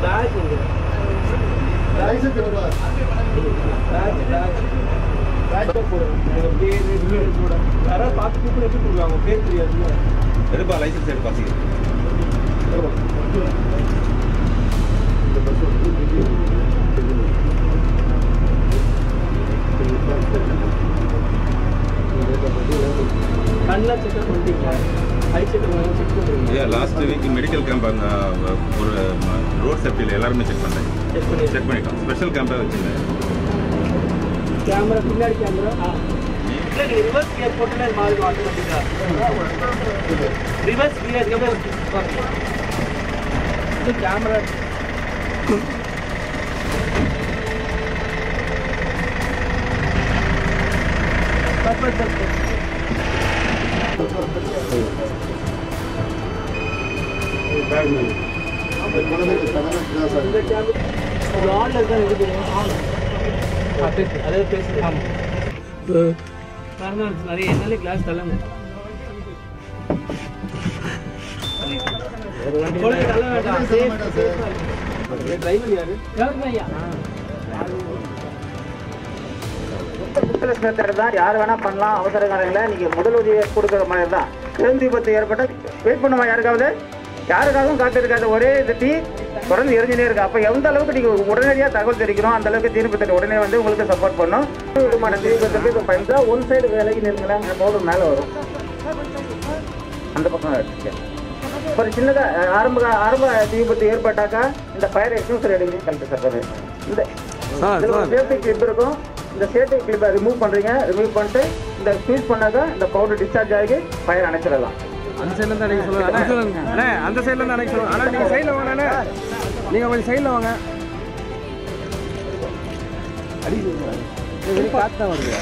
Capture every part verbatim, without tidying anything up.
யாராவது பார்த்து கூப்பிட்டு எப்படி கொடுக்குறாங்க பேர் தெரியாது எடுப்பா லைசன்ஸ் எடுப்பா கண்ணெலாம் செக்அப் பண்ணிட்டீங்களா ஐ செக்அப் செக் பண்ணுறீங்க ஏன் லாஸ்ட் வீக் மெடிக்கல் கேம்ப் அங்கே ஒரு ரோட் சேஃப்டியில் எல்லாருமே செக் பண்ணேன் செக் பண்ணி செக் பண்ணிட்டோம் ஸ்பெஷல் கேம்பாக வச்சுருந்தேன் கேமரா பின்னாடி கேமரா ஆ இல்லை நீங்கள் ரிவர்ஸ் கியர் போட்டுனா மாதிரி ஆட்டோமேட்டிக்கா ரிவர்ஸ் கியர் இது கேமரா பர்ஃபெக்ட் பர்ஃபெக்ட் அதே பேசுது ஆமாம் நிறைய என்னாலே கிளாஸ் தள்ளாங்க டிரைவர் யாரு யார் வேணா பண்ணலாம் அவசர காலங்களில் நீங்க முதல் உதவி கொடுக்குற மாதிரி தான். பேருந்து விபத்து ஏற்பட்ட வெயிட் பண்ணுமா யாருக்காவது யாருக்காகவும் காத்து இருக்காது ஒரே இது டீ தொடர்ந்து எரிஞ்சுனே இருக்கு. அப்போ எந்த அளவுக்கு நீங்க உடனடியாக தகவல் தெரிவிக்கணும் அந்த அளவுக்கு தீர்ப்பு உடனே வந்து உங்களுக்கு சப்போர்ட் பண்ணும். விதமான தீர்ப்பு பயன்படுத்தா ஒன் சைடு வேலைக்கு நிறுங்களேன் பவுடர் மேலே வரும் அந்த பக்கம் ஒரு சின்னதாக ஆரம்ப ஆரம்ப தீ விபத்து ஏற்பட்டாக்கா இந்த ஃபயர் எக்ஸ்டிங்யூஷர் எடுக்கணும் கலெக்டர் சார். இந்த சேஃப்டி கிளிப் இருக்கும் இந்த சேஃப்டி கிளிப்பை ரிமூவ் பண்ணுறீங்க ரிமூவ் பண்ணிட்டு இந்த ஸ்வீச் பண்ணாக்கா இந்த பவுடர் டிஸ்சார்ஜ் ஆகி ஃபயர் அணைச்சிடலாம். அந்த சைடில் இருந்து அணைக்க சொல்லுங்க அண்ணே அந்த சைடில் இருந்து அணைக்க சொல்லுங்க ஆனால் நீங்கள் சைடில் வாங்க அண்ணே நீங்கள் கொஞ்சம் சைடில் வாங்க அடி காற்று தான் வருது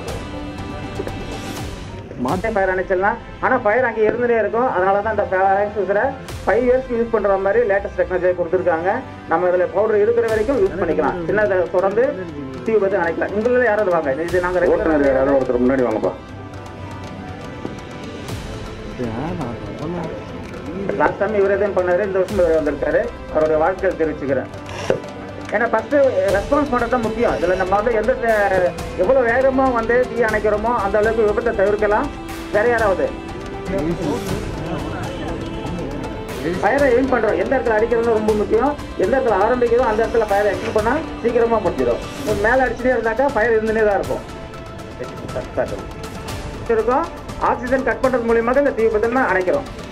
மாட்டே ஃபயர் அணைச்சிடலாம். ஆனால் ஃபயர் அங்கே இருந்துகிட்டே இருக்கும். அதனால தான் இந்த ஃபயர் எக்ஸ்டிங்யூஷரை ஃபைவ் இயர்ஸ்க்கு யூஸ் பண்ணுற மாதிரி லேட்டஸ்ட் டெக்னாலஜி கொடுத்துருக்காங்க. நம்ம இதில் பவுடர் இருக்கிற வரைக்கும் யூஸ் பண்ணிக்கலாம். சின்னதை தொடர்ந்து தீ விபத்து அணைக்கலாம். உங்களில் யாராவது வாங்க இது நாங்கள் ரெகுலர் யாராவது ஒருத்தர் முன்னாடி வாங்கப்பா. லாஸ்ட் டைம் இவர் எதுவும் பண்ணாரு இந்த வருஷம் இவர் வந்திருக்காரு. அவருடைய வாழ்க்கையை தெரிவிச்சுக்கிறேன். ஏன்னா ஃபஸ்ட்டு ரெஸ்பான்ஸ் பண்ணுறது தான் முக்கியம். இதில் நம்ம வந்து எந்த எவ்வளோ வேகமாக வந்து தீ அணைக்கிறோமோ அந்த அளவுக்கு விபத்தை தவிர்க்கலாம். வேற யாராவது ஃபயரை எய்ம் பண்ணுறோம் எந்த இடத்துல அடிக்கிறது ரொம்ப முக்கியம். எந்த இடத்துல ஆரம்பிக்கிறோம் அந்த இடத்துல ஃபயரை எக்ஸ்ட் பண்ணால் சீக்கிரமாக முடிச்சிடும். மேலே அடிச்சுட்டே இருந்தாக்கா ஃபயர் இருந்துனே தான் இருக்கும் இருக்கும் ஆக்சிஜன் கட் பண்ணுறது மூலியமாக இந்த தீ விபத்தை அணைக்கிறோம்.